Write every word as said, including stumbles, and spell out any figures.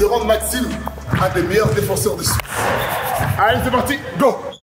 rendre Maxime un des meilleurs défenseurs de Suisse. Allez, c'est parti, go!